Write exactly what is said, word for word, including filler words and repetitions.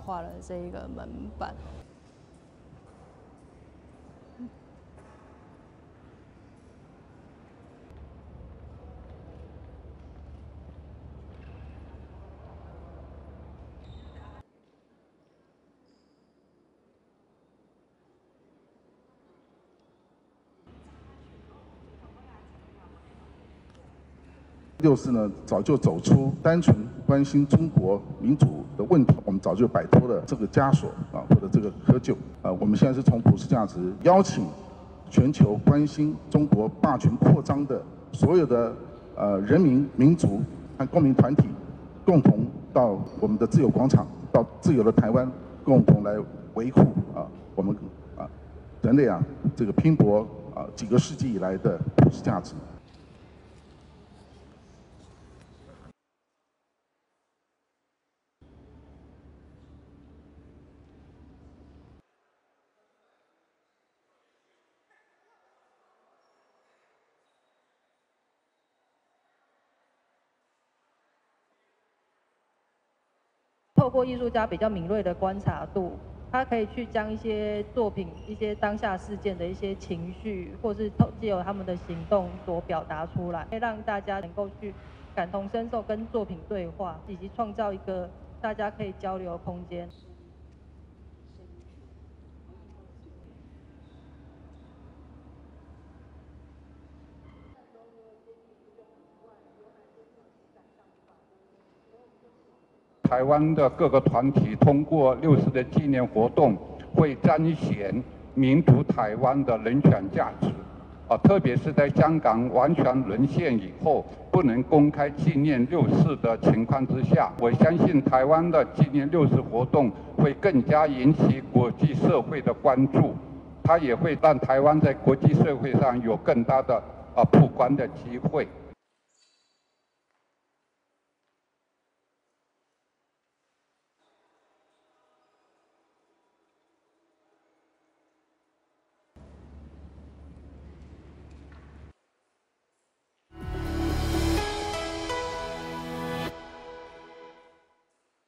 画了这一个门板。 六四呢，早就走出单纯关心中国民主的问题，我们早就摆脱了这个枷锁啊，或者这个窠臼啊。我们现在是从普世价值邀请全球关心中国霸权扩张的所有的呃人民、民族和公民团体，共同到我们的自由广场，到自由的台湾，共同来维护啊我们啊人类啊这个拼搏啊几个世纪以来的普世价值。 透过艺术家比较敏锐的观察度，他可以去将一些作品、一些当下事件的一些情绪，或是透藉由他们的行动所表达出来，让大家能够去感同身受，跟作品对话，以及创造一个大家可以交流的空间。 台湾的各个团体通过六四的纪念活动，会彰显民主台湾的人权价值。啊，特别是在香港完全沦陷以后，不能公开纪念六四的情况之下，我相信台湾的纪念六四活动会更加引起国际社会的关注，它也会让台湾在国际社会上有更大的啊曝光的机会。